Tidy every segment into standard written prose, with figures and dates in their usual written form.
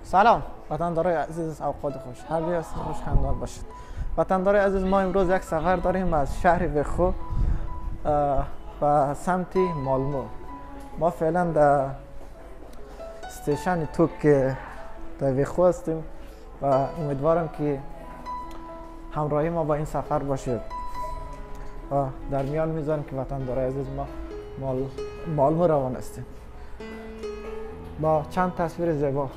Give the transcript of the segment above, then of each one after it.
سلام وطندارای عزیز، اوقات خوش، هر جای هستید خوش خندان باشید. وطندارای عزیز، ما امروز یک سفر داریم از شهر وخو به سمت مالمو. ما فعلا در استیشن توک در وخو هستیم و امیدوارم که همراهی ما با این سفر باشید و در میان میذارم که وطندارای عزیز ما مالمو روان هستیم با چند تصویر زیبا.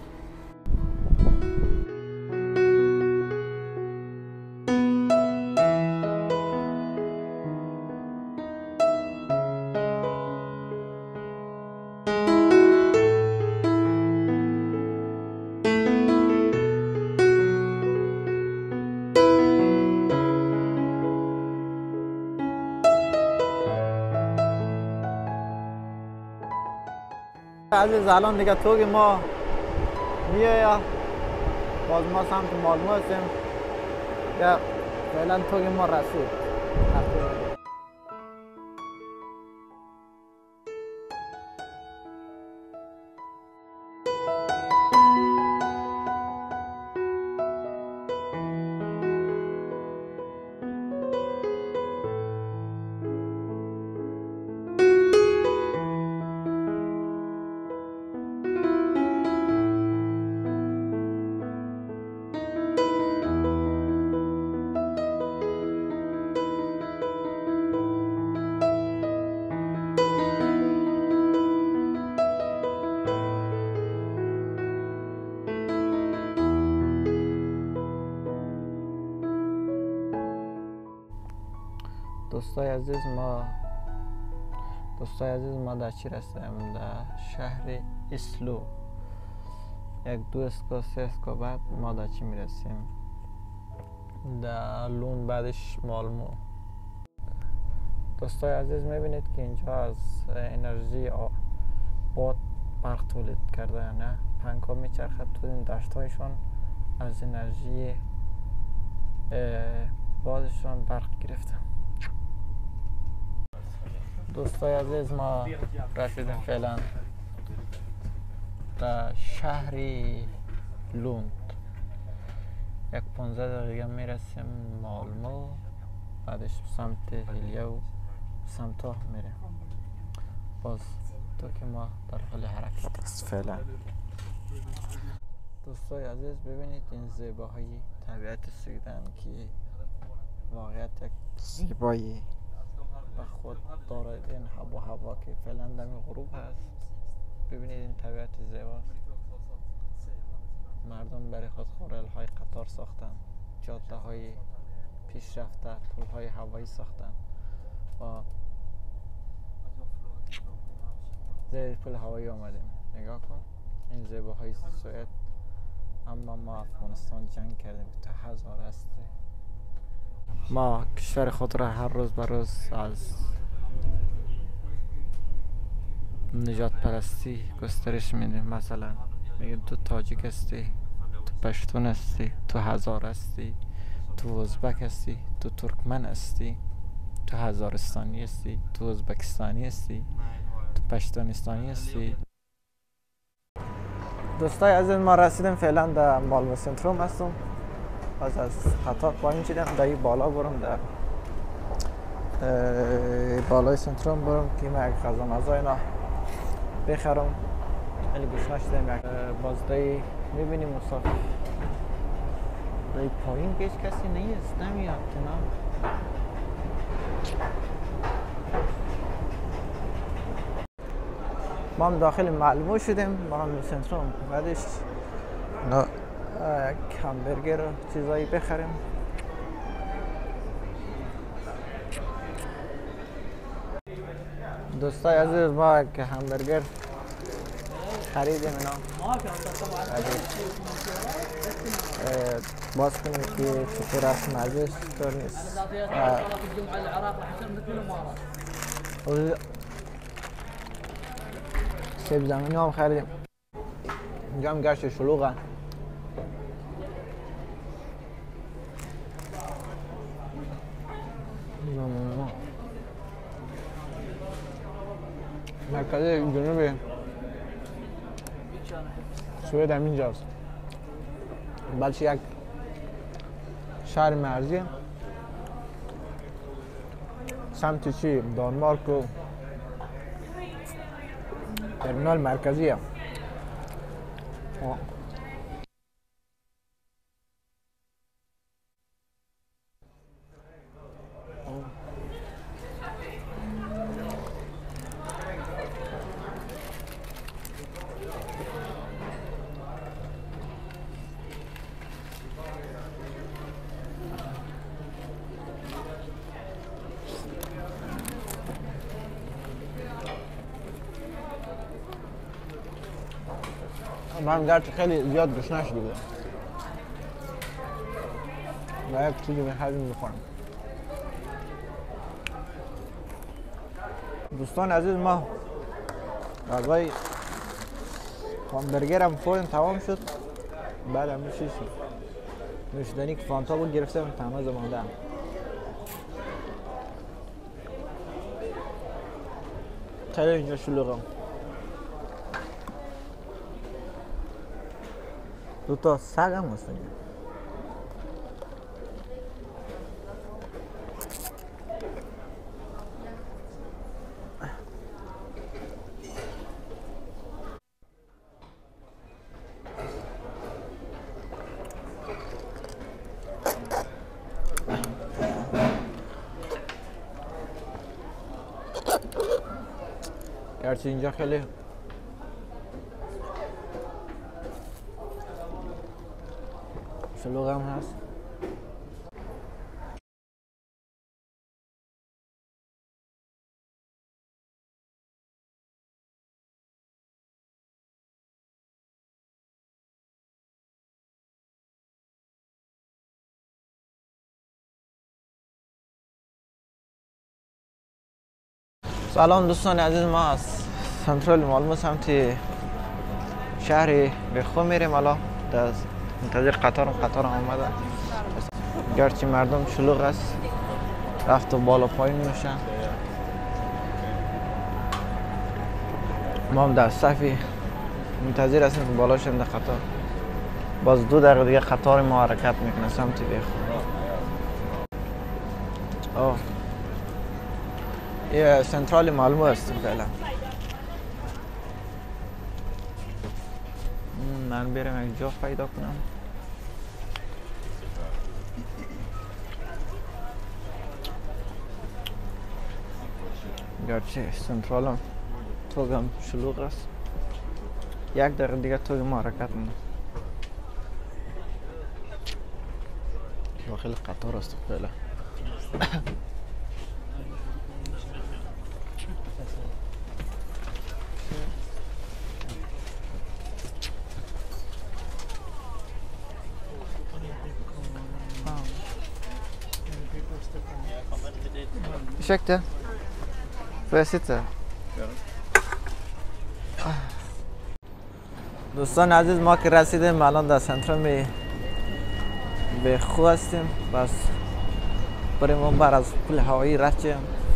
عزیز الان دیگه توگ ما میاد، باز ما سمت مالمو هستیم. یا فعلا توگ ما رسید. دوستای عزیز ما در چی رسیدیم؟ در شهر اسلو. یک دو اسکا سه اسکا بعد ما در چی میرسیم؟ در لون، بعدش مالمو. دوستای عزیز میبینید که اینجا از انرژی باد برق تولید کرده، نه پنکا میچرخد تو این دشت هایشون، از انرژی بادشون برق گرفته. دوستای عزیز ما رسیدیم فعلا در شهر لوند. یک 15 دقیقه میرسیم مالمو، بعدش سمت هیلیا و سمتا میریم. باز تو که ما در حال حرکت است فعلا. دوستای عزیز ببینید این زیباهای طبیعت سویدن که واقعیت یک زیبایی و خود دارد. این هوا که فعلا دم غروب هست. ببینید این طبیعت زیباست. مردم برای خود خورل های قطار ساختن، جاده های پیشرفته، پل های هوایی ساختن و زیر پل هوایی آمدیم. نگاه کن این زیباهای سوئد. اما ما افغانستان جنگ کردیم تا 1000 است. ما کشور خود را هر روز به روز از نجات پرستی گسترش میدیم. مثلا میگیم تو تاجیک هستی، تو پشتون هستی، تو هزار هستی، تو ازبک هستی، تو ترکمن هستی، تو هزارستانی هستی، تو ازبکستانی هستی، تو پشتونستانی هستی. دوستای عزیز ما رسیدیم فعلا در مالمو سنتروم هستم. باز از قطار پایین چیدم در این بالا برم، در بالای سنتروم برم که ما یک غذا مزا اینا بخرم. خیلی گوشنا شدیم. باز دایی میبینیم مسافر دایی پایین که هیچ کسی نیست، نمیاد کنم. ما هم داخل مالمو شدیم، مالمو سنتروم. بعدش یک همبرگر و چیزایی بخریم. دوستای عزیز ما یک همبرگر خریدیم اینا. باز کنیم که چطور است، مزهش چطور نیست. سیب زمینی هم خریدیم. اینجا هم گشت شلوغه. مرکز جنوب سوئد هم اینجاست. بلکه یک شهر مرزی سمت چی دانمارک و ترمینال مرکزی هم. من گرچه خیلی زیاد گشنه شده بودم و یک چیزی میخواییم میخورم. دوستان عزیز ما غذای همبرگرم خوردیم تمام شد. بعد همه چیز نوشیدنی که فانتا بود گرفتم تمام زماندم. خیلی اینجا شلوغم. دو تا سگ هم هستن. گرچه اینجا خیلی شلوغ هم هست. سلام دوستان عزیز، ما از سنترال مالمو سمت شهر بخو میریم. الان منتظر قطار آمده. گرچه مردم شلوغ است، رفت و بالا پایین میشن. ما هم در صفی منتظر هستیم که بالا شیم در قطار. باز 2 دقیقه دیگه قطار ما حرکت میکنه سمت بخو. یه سنترال مالمو هستیم فعلا. من برم یک جا پیدا کنم. گرچه سنترالم توگم شلوغ است. 1 دقیقه دیگه توگ ما حرکت میکنه. خیلی قطار است فعلا. Ursäkta. Får jag sitta? دوستان عزیز ما که رسیدیم الان در سنترال بخو هستیم. بس بریم اون بر از پل هوایی رد شیم.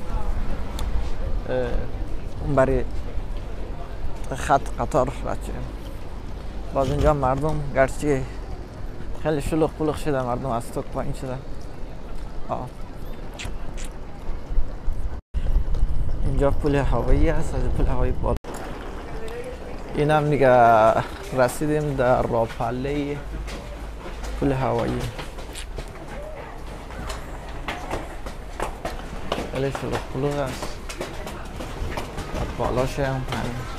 اون برای خط قطار رد شیم. باز اینجا مردم گرچه خیلی شلوغ پلوغ شده، مردم از توک پایین شده. اینجا پل هوایی هست، از پل هوایی بالا. این هم دیگه رسیدیم در راهپله پل هوایی. خیلی شلوغ پلوغ است. بالاش هم